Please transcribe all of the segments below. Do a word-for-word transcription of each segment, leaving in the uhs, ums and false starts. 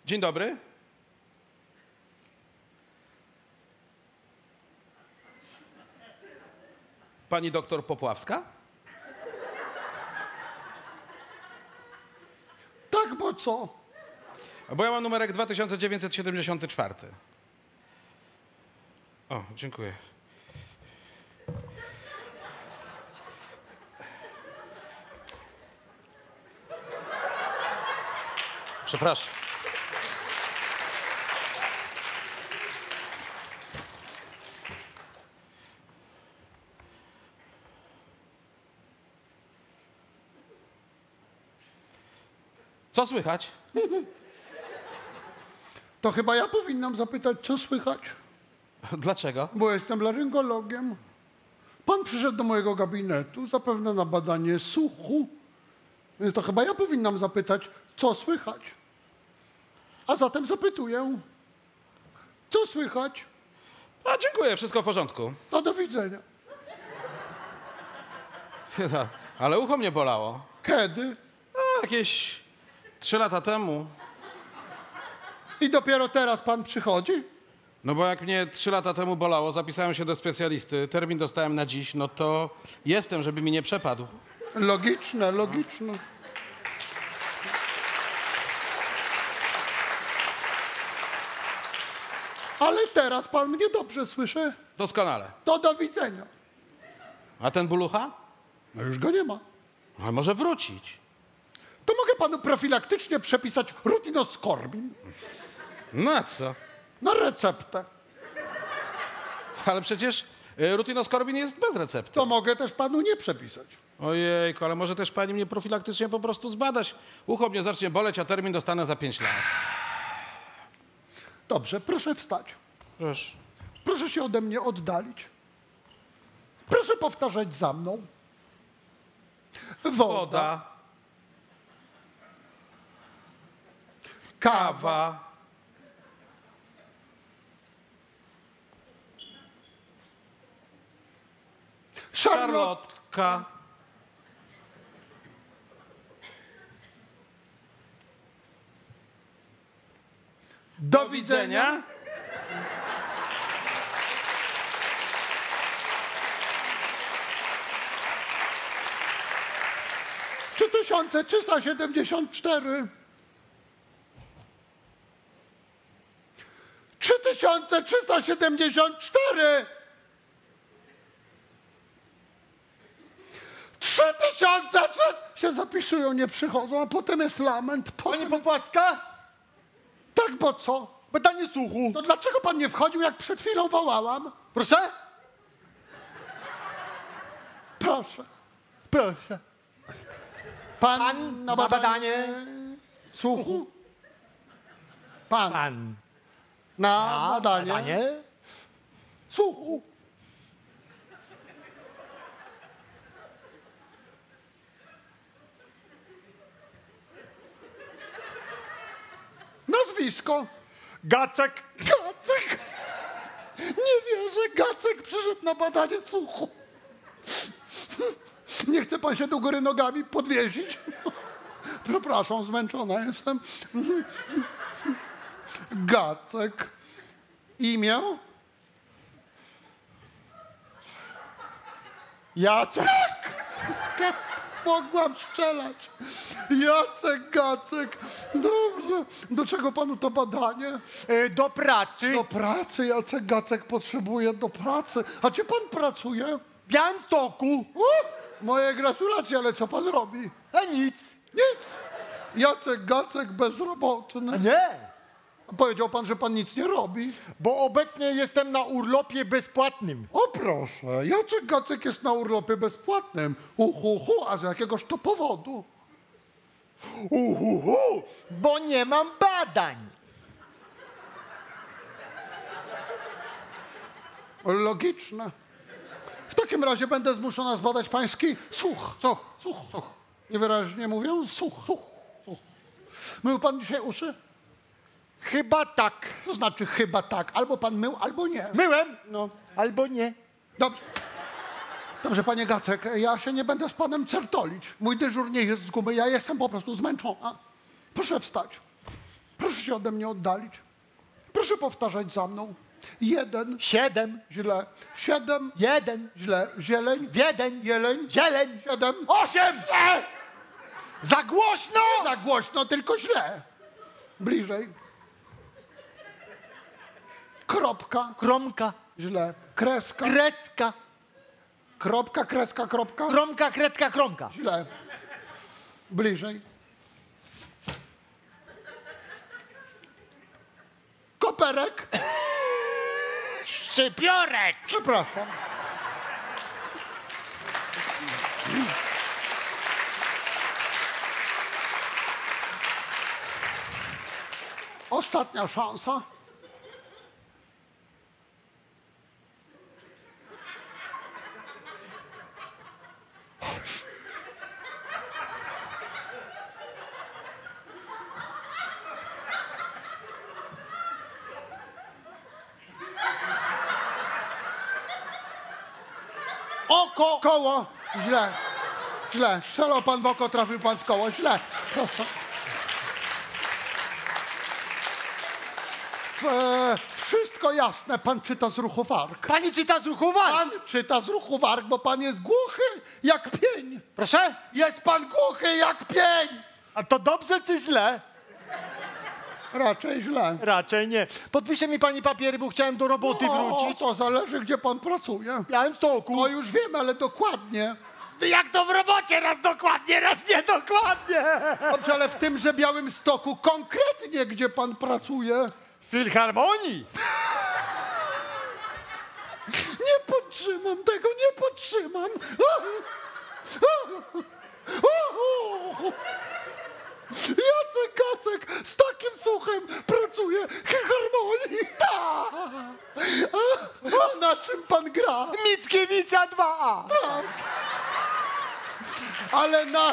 Dzień dobry. Pani doktor Popławska? Tak, bo co? Bo ja mam numerek dwa tysiące dziewięćset siedemdziesiąty czwarty. O, dziękuję. Przepraszam. Co słychać? To chyba ja powinnam zapytać, co słychać? Dlaczego? Bo jestem laryngologiem. Pan przyszedł do mojego gabinetu, zapewne na badanie słuchu. Więc to chyba ja powinnam zapytać, co słychać. A zatem zapytuję, co słychać? A, dziękuję, wszystko w porządku. No do widzenia. Ale ucho mnie bolało. Kiedy? A, jakieś trzy lata temu. I dopiero teraz pan przychodzi? No bo jak mnie trzy lata temu bolało, zapisałem się do specjalisty, termin dostałem na dziś, no to jestem, żeby mi nie przepadł. Logiczne, logiczne. Ale teraz pan mnie dobrze słyszy. Doskonale. To do widzenia. A ten ból ucha? No już go nie ma. Ale może wrócić. To mogę panu profilaktycznie przepisać rutinoskorbin No a co? na receptę. Ale przecież y, rutinoskorbin jest bez recepty. To mogę też panu nie przepisać. Ojejku, ale może też pani mnie profilaktycznie po prostu zbadać. Ucho mnie zacznie boleć, a termin dostanę za pięć lat. Dobrze, proszę wstać. Proszę. Proszę się ode mnie oddalić. Proszę powtarzać za mną. Woda, Woda, kawa, kawa, szarlot, szarlotka, do widzenia. trzy tysiące trzysta siedemdziesiąt cztery. trzy tysiące trzysta siedemdziesiąt cztery. trzy tysiące się zapisują, nie przychodzą, a potem jest lament. Potem... Pani Popławska? Tak, bo co? Pytanie słuchu. To dlaczego pan nie wchodził, jak przed chwilą wołałam? Proszę? Proszę. Proszę. Pan, Pan na na badanie, badanie słuchu? Pan, Pan na, na badanie, badanie słuchu. Nazwisko? Gacek. Gacek. Nie wierzę, Gacek przyszedł na badanie słuchu. Nie chce pan się do góry nogami podwiesić? Przepraszam, zmęczona jestem. Gacek. Imię? Jacek. Tak, mogłam strzelać. Jacek, Gacek. Dobrze. Do czego panu to badanie? Y, Do pracy. Do pracy. Jacek, Gacek potrzebuje do pracy. A gdzie pan pracuje? W Białymstoku. O, moje gratulacje, ale co pan robi? A nic. Nic. Jacek, Gacek bezrobotny. A nie. Powiedział pan, że pan nic nie robi. Bo obecnie jestem na urlopie bezpłatnym. O proszę, Jacek Gacek jest na urlopie bezpłatnym. Uhu, hu, a z jakiegoż to powodu? Uhuhu. Bo nie mam badań. Logiczne. W takim razie będę zmuszona zbadać pański słuch. Słuch, słuch, słuch. Niewyraźnie mówię? Słuch, słuch, słuch. Mył pan dzisiaj uszy? Chyba tak. To znaczy chyba tak. Albo pan mył, albo nie. Myłem. No. Albo nie. Dobrze. Dobrze, panie Gacek, ja się nie będę z panem certolić. Mój dyżur nie jest z gumy, ja jestem po prostu zmęczona. Proszę wstać. Proszę się ode mnie oddalić. Proszę powtarzać za mną. Jeden. Siedem. Źle. Siedem. Jeden. Źle. Zieleń. Jeden. Jeleń. Zieleń. Siedem. Osiem. Źle. Za głośno! Za głośno, tylko źle. Bliżej. Kropka. Kromka. Źle. Kreska. Kreska. Kropka, kreska, kropka. Kromka, kredka, kromka. Źle. Bliżej. Koperek. Szczypiorek. Przepraszam. Ostatnia szansa. Oko. Koło. Źle. Źle. Strzelał pan w oko, trafił pan w koło. Źle. Proszę. W, e, wszystko jasne. Pan czyta z ruchu warg. Pani czyta z ruchu warg. Pan czyta z ruchu warg, bo pan jest głuchy jak pień. Proszę? Jest pan głuchy jak pień. A to dobrze czy źle? Raczej źle. Raczej nie. Podpisze mi pani papiery, bo chciałem do roboty O, wrócić. to zależy, gdzie pan pracuje. Miałem stoku. No już wiem, ale dokładnie. Jak to w robocie? Raz dokładnie, raz niedokładnie. Dobrze, ale w tymże Białym Stoku konkretnie, gdzie pan pracuje. W Filharmonii. Nie podtrzymam tego, nie podtrzymam. Jacek Kacek z takim słuchem pracuje w Filharmonii. A na czym pan gra? Mickiewicza dwa A. Ale na...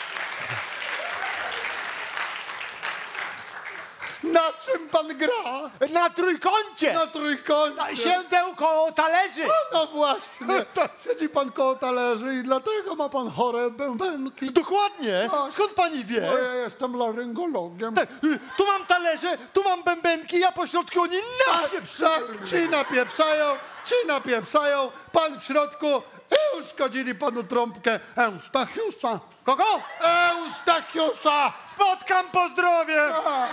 Na czym pan gra? Na trójkącie. Na trójkącie. Siedzę koło talerzy. No właśnie, siedzi pan koło talerzy i dlatego ma pan chore bębenki. Dokładnie. Tak. Skąd pani wie? Bo ja jestem laryngologiem. Tak, y, tu mam talerze, tu mam bębenki, a pośrodku oni napieprzają. Tak, ci napieprzają, ci napieprzają, pan w środku i uszkodzili panu trąbkę Eustachiusza. Kogo? Eustachiusza! Spotkam, pozdrowie. Tak.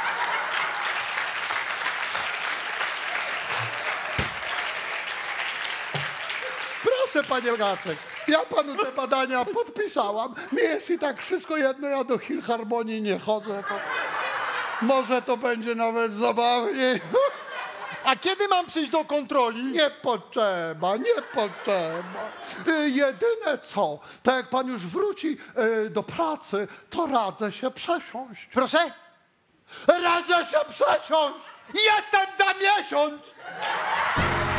Proszę, panie Gacek, ja panu te badania podpisałam. Mi jest i tak wszystko jedno, ja do Filharmonii nie chodzę. To może to będzie nawet zabawniej. A kiedy mam przyjść do kontroli? Nie potrzeba, nie potrzeba. Y, Jedyne co, tak jak pan już wróci y, do pracy, to radzę się przesiąść. Proszę? Radzę się przesiąść! Jestem za miesiąc!